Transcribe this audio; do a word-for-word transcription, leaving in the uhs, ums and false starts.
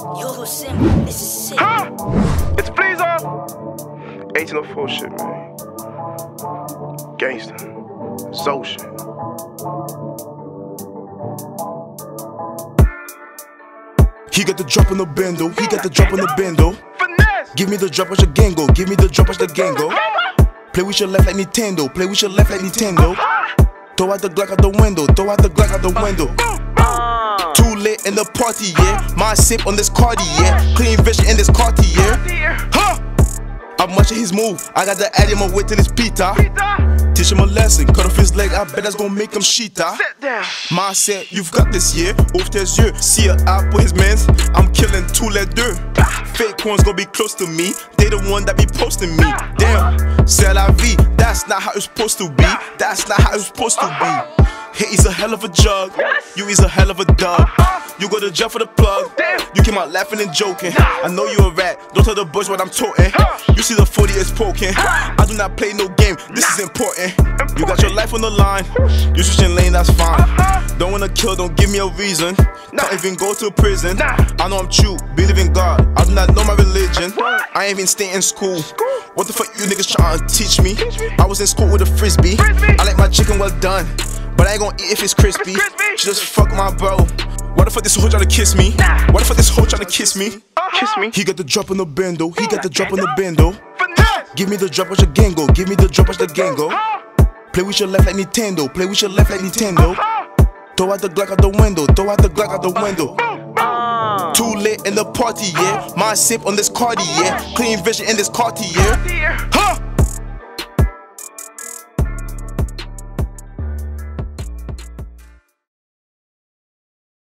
Yo, Symphony, this is sick. Huh? It's please off. eighteen oh four shit, man. Gangsta. Zoe shit. He got the drop on the Bando. He got the drop on the Bando. Finesse. Give me the drop as your gango. Give me the drop as the gango. Play with your left like Nintendo. Play with your left like Nintendo. Throw out the Glock out the window. Throw out the Glock out the window. Too late in the party, yeah. My sip on this Cardi, yeah. Clean vision in this Cartier. Huh? I'm watching his move. I got to add him a weight to this pita. Teach him a lesson. Cut off his leg. I bet that's gonna make him cheetah. Ma said, you've got this, yeah. Ouvre tes yeux. See a app with his mans. I'm killing tous les deux. Fake ones gonna be close to me. They the one that be posting me. Damn, c'est la vie. That's not how it's supposed to be. That's not how it's supposed to be. Hey, he's a hell of a jug. You is a hell of a dub. You go to jail for the plug. You came out laughing and joking. I know you a rat. Don't tell the boys what I'm talking. You see the forty is poking. I do not play no game. This is important. You got your life on the line. You switching lane, that's fine. Don't wanna kill, don't give me a reason. Can't even go to prison. I know I'm true, believe in God. I do not know my religion. I ain't even stay in school. What the fuck you niggas trying to teach me? I was in school with a frisbee. I like my chicken well done, but I ain't gon' eat if it's crispy. She just fuck my bro. Why the fuck this hoe tryna kiss me? Why the fuck this hoe tryna kiss me? Kiss me. He got the drop on the Bando. He got the drop on the Bando. Give me the drop as your gango. Give me the drop as the gango. Play with your left like Nintendo. Play with your left like Nintendo. Throw out the Glock out the window. Throw out the Glock out the window. Too late in the party, yeah. My sip on this Cardi, yeah. Clean vision in this Cartier. Huh?